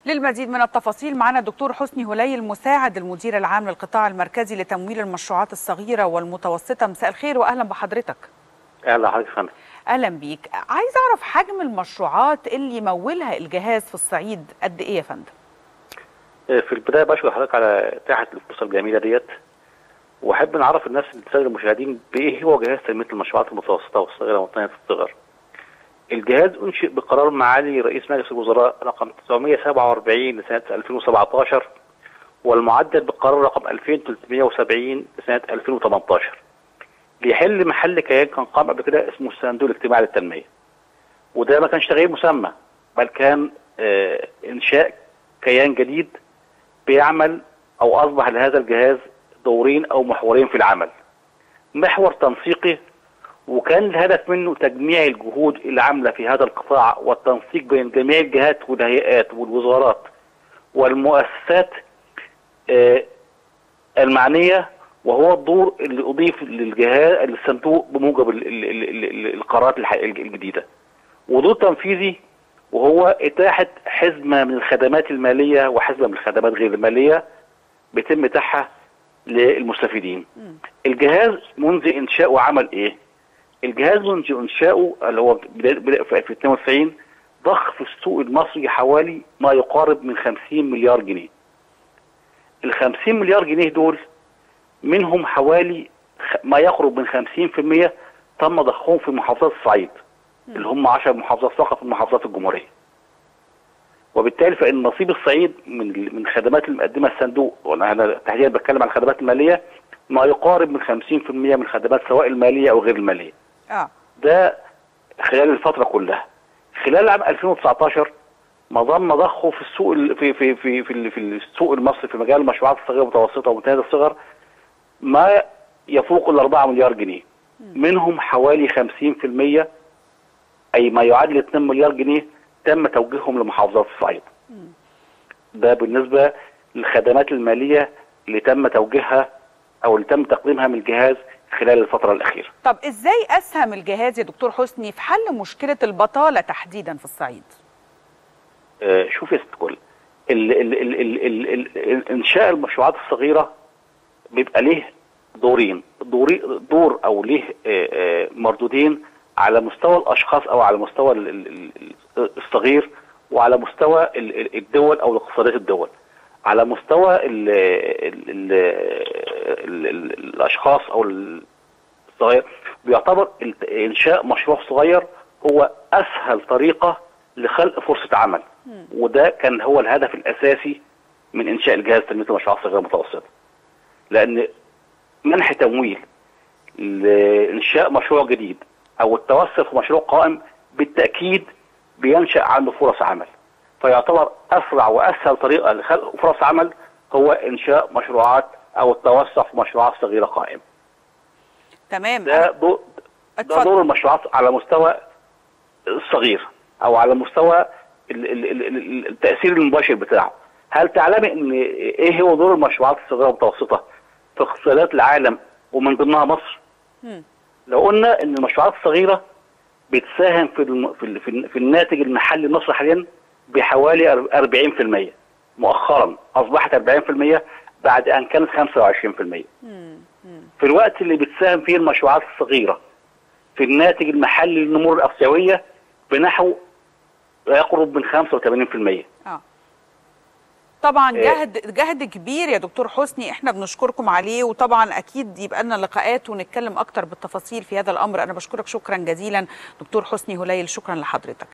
للمزيد من التفاصيل معنا الدكتور حسني هليل مساعد المدير العام للقطاع المركزي لتمويل المشروعات الصغيرة والمتوسطة. مساء الخير وأهلا بحضرتك. اهلا حضرتك فندم. أهلا بيك. عايز أعرف حجم المشروعات اللي يمولها الجهاز في الصعيد قد إيه يا فندم؟ في البداية بشكر حضرتك على إتاحة الفرصة الجميلة ديت، وأحب نعرف الناس السادة المشاهدين بإيه هو جهاز تنمية المشروعات المتوسطة والصغيرة ومتناهية الصغر. الجهاز أنشئ بقرار معالي رئيس مجلس الوزراء رقم 947 لسنة 2017، والمعدل بالقرار رقم 2370 لسنة 2018، ليحل محل كيان كان قام قبل كده اسمه الصندوق الاجتماعي للتنمية. وده ما كانش تغيير مسمى، بل كان إنشاء كيان جديد بيعمل أو أصبح لهذا الجهاز دورين أو محورين في العمل. محور تنسيقي، وكان الهدف منه تجميع الجهود اللي عاملة في هذا القطاع والتنسيق بين جميع الجهات والهيئات والوزارات والمؤسسات المعنية، وهو الدور اللي أضيف للجهاز للصندوق بموجب القرارات الجديدة. ودور تنفيذي، وهو إتاحة حزمة من الخدمات المالية وحزمة من الخدمات غير المالية بيتم إتاحها للمستفيدين. الجهاز منذ إنشاؤه عمل إيه؟ الجهاز منذ إنشاؤه اللي هو في 92 ضخ في السوق المصري حوالي ما يقارب من 50 مليار جنيه. ال 50 مليار جنيه دول منهم حوالي ما يقرب من 50% تم ضخهم في محافظات الصعيد، اللي هم 10 محافظات فقط من محافظات الجمهورية. وبالتالي فإن نصيب الصعيد من الخدمات اللي مقدمها الصندوق، وانا تحديدا بتكلم عن الخدمات المالية، ما يقارب من 50% من الخدمات سواء المالية او غير المالية. ده خلال الفترة كلها. خلال عام 2019 ما ضخوا في السوق في السوق المصري في مجال المشروعات الصغيرة والمتوسطة ومتناهية الصغر ما يفوق ال 4 مليار جنيه. منهم حوالي 50%، أي ما يعادل 2 مليار جنيه تم توجيههم لمحافظات الصعيد. ده بالنسبة للخدمات المالية اللي تم توجيهها أو اللي تم تقديمها من الجهاز خلال الفترة الأخيرة. طب إزاي أسهم الجهاز يا دكتور حسني في حل مشكلة البطالة تحديدا في الصعيد؟ شوف يا ست الكل، إنشاء المشروعات الصغيرة بيبقى ليه دورين، دور أو ليه مردودين على مستوى الاشخاص او على مستوى الصغير، وعلى مستوى الدول او اقتصادات الدول. على مستوى الاشخاص او الصغير بيعتبر انشاء مشروع صغير هو اسهل طريقة لخلق فرصة عمل. وده كان هو الهدف الاساسي من انشاء الجهاز تنمية المشروعات الصغيرة المتوسطة، لان منح تمويل لانشاء مشروع جديد او التوسع في مشروع قائم بالتأكيد بينشأ عنه فرص عمل. فيعتبر اسرع واسهل طريقة لخلق فرص عمل هو انشاء مشروعات او التوسع في مشروعات صغيرة قائمة. تمام. ده دور المشروعات على مستوى الصغير او على مستوى التأثير المباشر بتاعه. هل تعلمي ان ايه هو دور المشروعات الصغيرة والمتوسطة في اقتصادات العالم ومن ضمنها مصر؟ لو قلنا ان المشروعات الصغيره بتساهم في الناتج المحلي المصري حاليا بحوالي 40%، مؤخرا اصبحت 40% بعد ان كانت 25%. في الوقت اللي بتساهم فيه المشروعات الصغيره في الناتج المحلي للنمو الاسيويه بنحو يقرب من 85%. طبعا جهد كبير يا دكتور حسني، احنا بنشكركم عليه، وطبعا اكيد يبقى لنا لقاءات ونتكلم اكتر بالتفاصيل في هذا الامر. انا بشكرك شكرا جزيلا دكتور حسني هليل، شكرا لحضرتك.